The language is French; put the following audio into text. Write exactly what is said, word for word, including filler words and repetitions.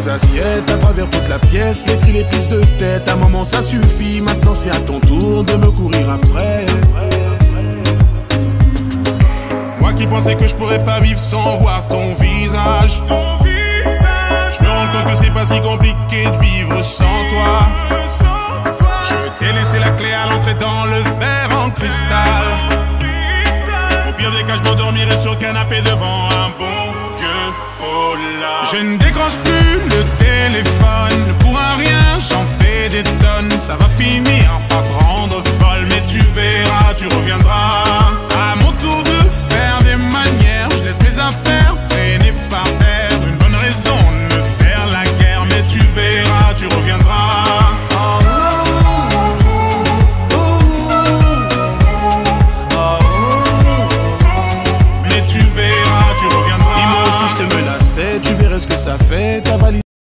les assiettes, à travers toute la pièce, les cris, les prises de tête. À un moment ça suffit, maintenant c'est à ton tour de me courir après. Moi qui pensais que je pourrais pas vivre sans voir ton visage. Ton visage. Je me rends compte que c'est pas si compliqué de vivre sans toi. Je t'ai laissé la clé à l'entrée dans le verre en cristal. Au pire des cas, je m'endormirai sur le canapé devant un bon vieux polar. Je ne décroche plus le téléphone, pour un rien, j'en fais des tonnes. Ça va finir